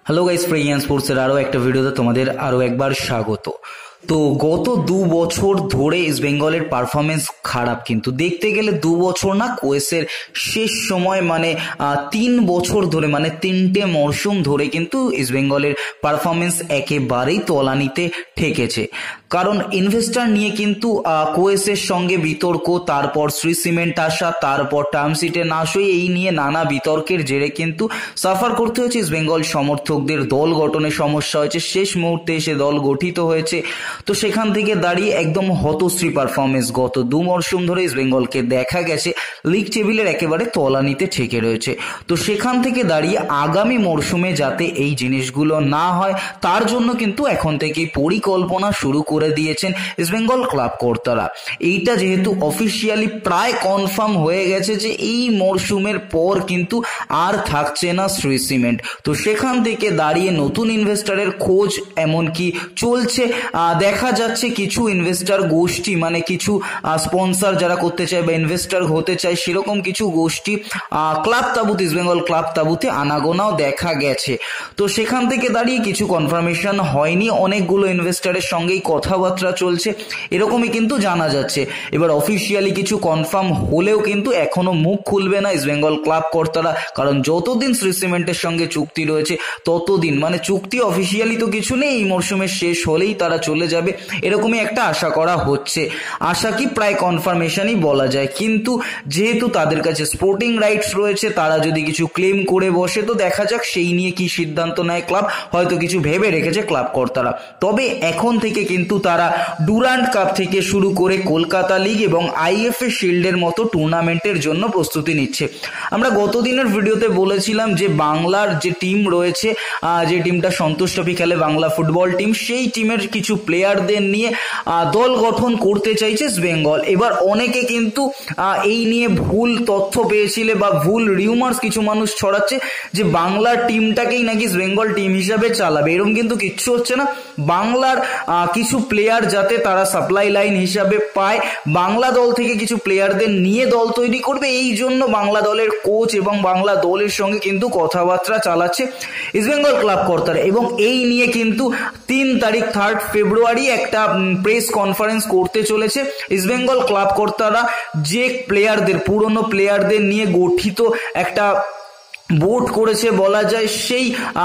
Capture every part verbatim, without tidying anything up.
Hello guys, Priyan স্পোর্টসের আরও একটা ভিডিওতে তোমাদের আরও একবার স্বাগত। তো গত দু বছর ধরে ইস্ট বেঙ্গলের পারফরমেন্স খারাপ, কিন্তু দেখতে গেলে দু বছর না, কোয়েসের শেষ সময় মানে তিন বছর ধরে মানে তিনটে মরশুম ধরে কিন্তু ইস্ট বেঙ্গলের পারফরমেন্স একেবারেই তলানিতে ঠেকেছে। কারণ ইনভেস্টার নিয়ে কিন্তু কোয়েসের সঙ্গে বিতর্ক, তারপর শ্রী সিমেন্ট আসা, তারপর টার্ম সিটে না সই, এই নিয়ে নানা বিতর্কের জেরে কিন্তু সাফার করতে হয়েছে ইস্ট বেঙ্গল সমর্থকদের। দল গঠনে সমস্যা হয়েছে, শেষ মুহূর্তে এসে দল গঠিত হয়েছে। তো সেখান থেকে দাঁড়িয়ে একদম হতশ্রী পারফরমেন্স গত দু মরশুম ধরে ইস্ট বেঙ্গলকে দেখা গেছে লিগ টেবিলের একেবারে তলানিতে ঠেকে রয়েছে। তো সেখান থেকে দাঁড়িয়ে আগামী মরশুমে যাতে এই জিনিসগুলো না হয় তার জন্য কিন্তু এখন থেকেই পরিকল্পনা শুরু করে দিয়েছেন ইস্ট বেঙ্গল ক্লাব কর্তারা। এইটা যেহেতু অফিসিয়ালি প্রায় কনফার্ম হয়ে গেছে যে এই মরশুমের পর কিন্তু আর থাকছে না শ্রী সিমেন্ট, তো সেখান থেকে দাঁড়িয়ে নতুন ইনভেস্টারের খোঁজ এমনকি চলছে। দেখা যাচ্ছে কিছু ইনভেস্টার গোষ্ঠী মানে কিছু স্পন্সর যারা করতে চায় বা ইনভেস্টার হতে চায় সেরকম কিছু গোষ্ঠী ক্লাব তাবুত ইস্ট বেঙ্গল ক্লাব তাবুতে আনাগোনাও দেখা গেছে। তো সেখান থেকে দাঁড়িয়ে কিছু কনফার্মেশন হয়নি, অনেকগুলো ইনভেস্টারের সঙ্গেই কথাবার্তা চলছে এরকমই কিন্তু জানা যাচ্ছে। এবার অফিসিয়ালি কিছু কনফার্ম হলেও কিন্তু এখনো মুখ খুলবে না ইস্ট বেঙ্গল ক্লাব কর্তারা, কারণ যতদিন শ্রী সিমেন্টের সঙ্গে চুক্তি রয়েছে ততদিন, মানে চুক্তি অফিসিয়ালি তো কিছু নেই, এই মরশুমের শেষ হলেই তারা চলে যাবে এরকমই একটা আশা করা হচ্ছে। আশা কি প্রায় কনফার্মেশনই বলা যায়, কিন্তু যেহেতু তাদের কাছে স্পোর্টিং রাইটস রয়েছে, তারা যদি কিছু ক্লেম করে বসে তো দেখা যাক সেই নিয়ে কি সিদ্ধান্ত নেয় ক্লাব। হয়তো কিছু ভেবে রেখেছে ক্লাব কর্তারা। তবে এখন থেকে কিন্তু তারা ডুরান্ড কাপ থেকে শুরু করে কলকাতা লিগ এবং আইএফএ শিল্ডের মতো টুর্নামেন্টের জন্য প্রস্তুতি নিচ্ছে। আমরা গতদিনের ভিডিওতে বলেছিলাম যে বাংলার যে টিম রয়েছে, যে টিমটা সন্তোষ ট্রফি খেলে বাংলা ফুটবল টিম, সেই টিমের কিছু প্লেয়ারদের নিয়ে দল গঠন করতে চাইছে ইস্ট বেঙ্গল। এবার অনেকে কিন্তু এই নিয়ে ভুল তথ্য পেয়েছিলে বা ভুল রিউমার্স কিছু মানুষ ছড়াচ্ছে যে বাংলার টিমটাকেই নাকি ইস্ট বেঙ্গল টিম হিসাবে চালাবে। এরকম কিন্তু কিচ্ছু হচ্ছে না। বাংলার কিছু প্লেয়ার যাতে তারা সাপ্লাই লাইন হিসাবে পায়, বাংলা দল থেকে কিছু প্লেয়ারদের নিয়ে দল তৈরি করবে, এই জন্য বাংলা দলের কোচ এবং বাংলা দলের সঙ্গে কিন্তু কথাবার্তা চালাচ্ছে ইস্ট বেঙ্গল ক্লাব কর্তারা। এবং এই নিয়ে কিন্তু তিন তারিখ থার্ড ফেব্রুয়ারি একটা প্রেস কনফারেন্স করতে চলেছে ইস্ট বেঙ্গল ক্লাব কর্তারা। যে প্লেয়ারদের পুরনো প্লেয়ারদের নিয়ে গঠিত একটা বোর্ড করেছে বলা যায়, সেই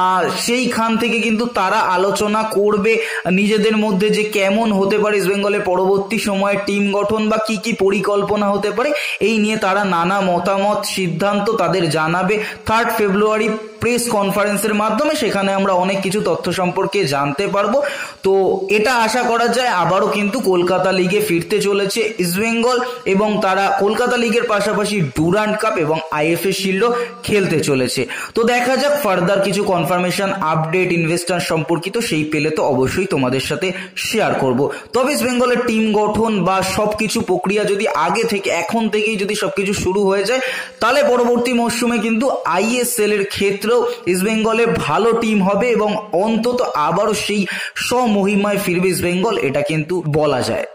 সেইখান থেকে কিন্তু তারা আলোচনা করবে নিজেদের মধ্যে যে কেমন হতে পারে ইস্ট বেঙ্গলের পরবর্তী সময়ে টিম গঠন বা কি কি পরিকল্পনা হতে পারে, এই নিয়ে তারা নানা মতামত সিদ্ধান্ত তাদের জানাবে থার্ড ফেব্রুয়ারি প্রেস কনফারেন্সের মাধ্যমে। সেখানে আমরা অনেক কিছু তথ্য সম্পর্কে জানতে পারবো। তো এটা আশা করা যায় আবারও কিন্তু কলকাতা লিগে ফিরতে চলেছে ইস্ট বেঙ্গল, এবং তারা কলকাতা লিগের পাশাপাশি ডুরান্ড কাপ এবং আইএফএ শিল্ডও খেলতে চলেছে। তো দেখা যাক ফার্দার কিছু কনফার্মেশন আপডেট ইনভেস্টার সম্পর্কিত, সেই পেলে তো অবশ্যই তোমাদের সাথে শেয়ার করব। তবে ইস্ট বেঙ্গলের টিম গঠন বা সবকিছু প্রক্রিয়া যদি আগে থেকে এখন থেকেই যদি সবকিছু শুরু হয়ে যায়, তাহলে পরবর্তী মরশুমে কিন্তু আইএসএল এর ক্ষেত্রেও ইস্ট বেঙ্গলের ভালো টিম হবে এবং অন্তত আবারও সেই স্বমহিমায় ফিরবে ইস্ট বেঙ্গল, এটা কিন্তু বলা যায়।